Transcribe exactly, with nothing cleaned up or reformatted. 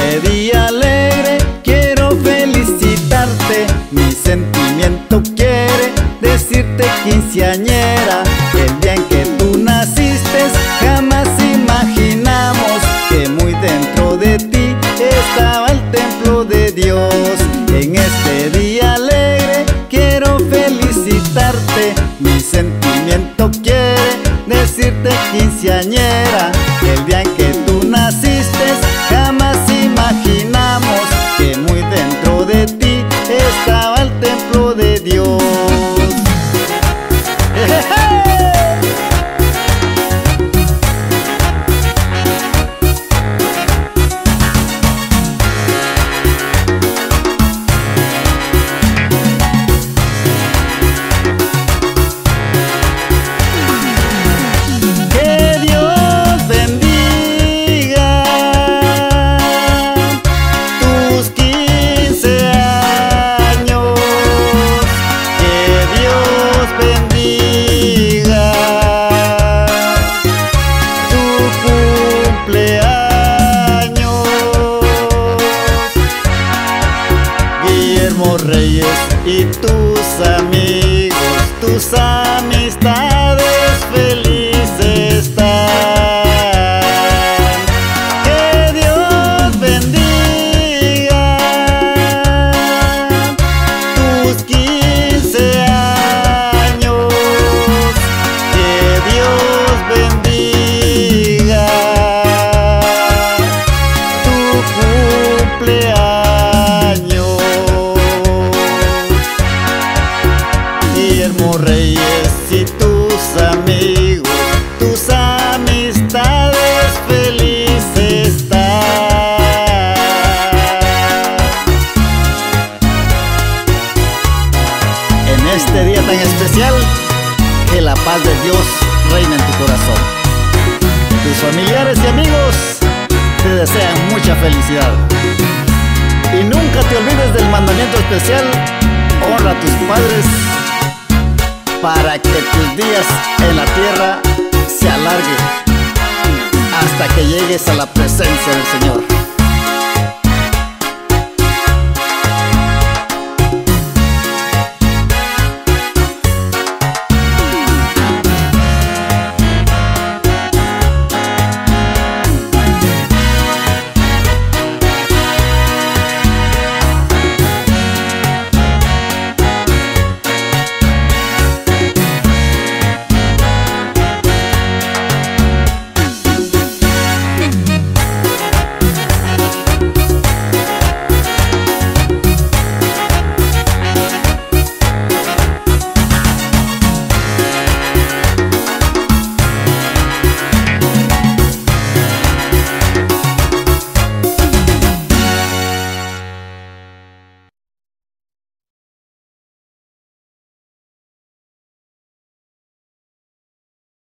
este día alegre quiero felicitarte. Mi sentimiento quiere decirte, quinceañera, el día en que tú naciste jamás imaginamos que muy dentro de ti estaba el templo de Dios. En este día alegre quiero felicitarte. Mi sentimiento quiere decirte, quinceañera, el día en que tú naciste jamás imaginamos que muy dentro de ti estaba el templo de Dios. Reyes y tus amigos, tus amistades felices están. Que Dios bendiga tus quince años. Que Dios bendiga tu cumpleaños. Reyes y tus amigos, tus amistades felices están. En este día tan especial, que la paz de Dios reine en tu corazón. Tus familiares y amigos te desean mucha felicidad. Y nunca te olvides del mandamiento especial: honra a tus padres, para que tus días en la tierra se alarguen hasta que llegues a la presencia del Señor.